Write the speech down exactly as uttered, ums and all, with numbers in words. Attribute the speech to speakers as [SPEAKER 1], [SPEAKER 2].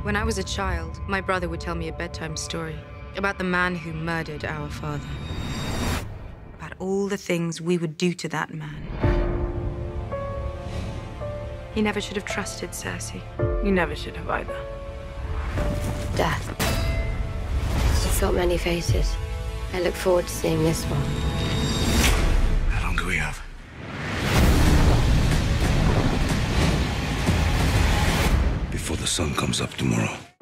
[SPEAKER 1] When I was a child, my brother would tell me a bedtime story about the man who murdered our father. About all the things we would do to that man. He never should have trusted Cersei.
[SPEAKER 2] You never should have either.
[SPEAKER 3] Death. It's got many faces. I look forward to seeing this one.
[SPEAKER 4] How long do we have? Before the sun comes up tomorrow.